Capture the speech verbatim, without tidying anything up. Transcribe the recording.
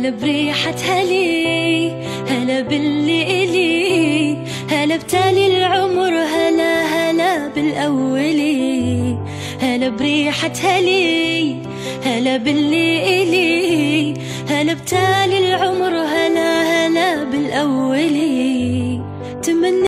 هلا بريحتها لي، هلا باللي إلي، هلا بتالي العمر، هلا هلا بالأولي. هلا بريحتها لي، هلا باللي إلي، هلا بتالي العمر، هلا هلا بالأولي. تمنى